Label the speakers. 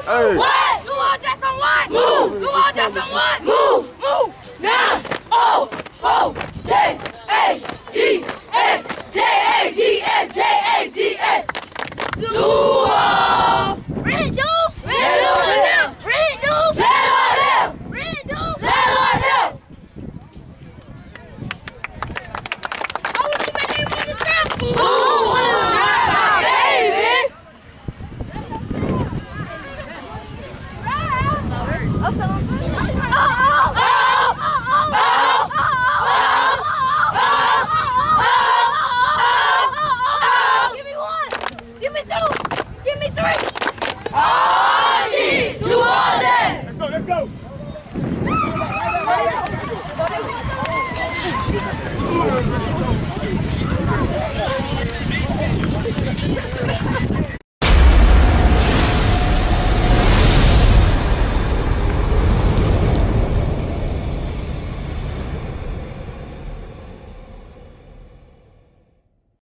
Speaker 1: Hey.
Speaker 2: What? Duval Jags on what? Move. Duval Jags on what? Move. Move. Now. O-O-J-A-G-S. Duval. Red dude. Red dude. Red dude. Let on him. Red dude. Let on him. Oh, we gonna make him on the trap. Ooh, not my baby. Give me two. Give me three. Oh, shit. Do all that.
Speaker 1: Let's go. Let's go.